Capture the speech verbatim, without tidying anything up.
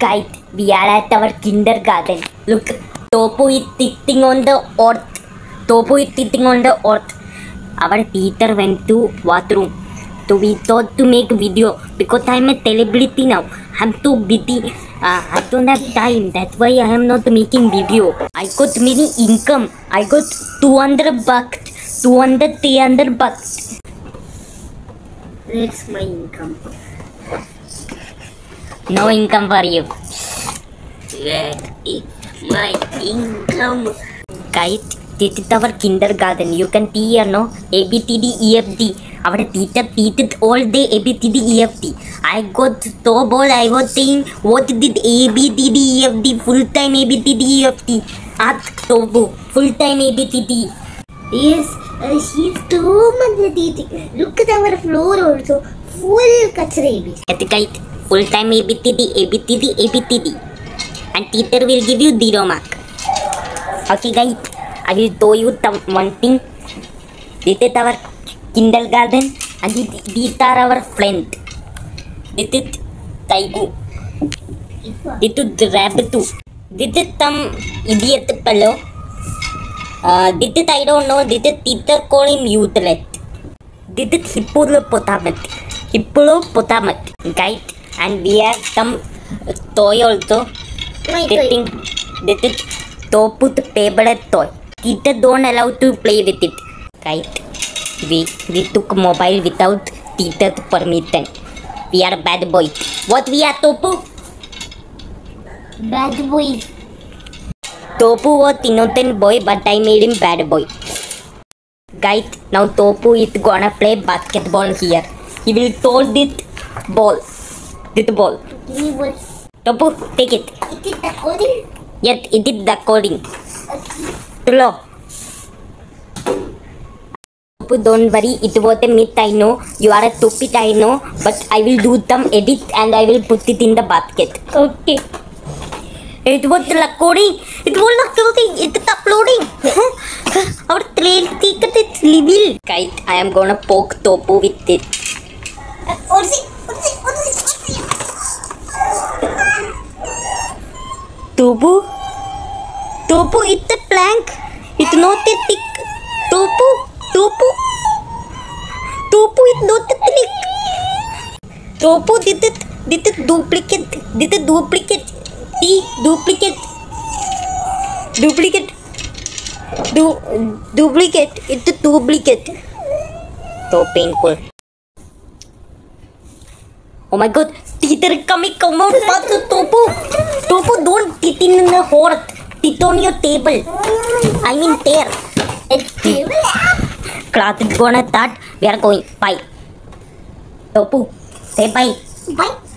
Guys, we are at our kindergarten. Look, Tofu is sitting on the earth. Tofu is sitting on the earth. Our teacher went to bathroom. So we thought to make video because I'm a celebrity now. I'm too busy. Uh, I don't have time. That's why I am not making video. I got many income. I got two hundred bucks. two hundred, three hundred bucks. That's my income. No income for you. That is my income. Guys, this is our kindergarten. You can see here, no? A B C D E F G. Our teacher teaches all day A B C D E F G. I got so bored. I was saying, what did A B C D E F G? Full time A B C D E F G. Ask Tofu. Full time A B C D. Yes, uh, she's too much teaching. Look at our floor also. Full kachra A B C D. That's right. Full time A B C D, A B C D, A B C D. And teacher will give you zero mark. Okay guys, I will show you some one thing. This is our kindergarten and these are our friends. This is Taigu. This is Rabbit. This is some idiot fellow. Uh, this is, I don't know, this is teacher call him useless. This is hippopotamus. Hippopotamus. Guys, and we have some toy also. My This toy. thing, this is Tofu's favorite toy. Teacher don't allow to play with it. Right? We, we took mobile without teacher's permission. We are bad boys. What we are, Tofu? Bad boy. Tofu was innocent boy, but I made him bad boy. Guys, now Tofu is gonna play basketball here. He will throw this ball. This ball. Give me one. Tofu, take it. Is it recording? Yes, it is the coding. Hello. Tofu, don't worry. It was a myth, I know. You are a stupid, I know. But I will do some edit and I will put it in the basket. Okay. It was recording. It was recording. It is uploading. Our trade secret is revealed. Guys, I am gonna poke Tofu with it. Uh, what is it? What is it? What is it? Tofu? Tofu, it's a plank. It's not a stick. Tofu, Tofu. Tofu is not a stick. Tofu, this is, this is duplicate. This is duplicate. See, duplicate. Duplicate. Du duplicate. It's a duplicate. So painful. Oh my god, teacher coming, come out, fast, Tofu. Tofu, don't sit in the hole. Sit on your table. I mean there. It's table. Class is gonna start. We are going. Bye. Tofu, say bye. Bye.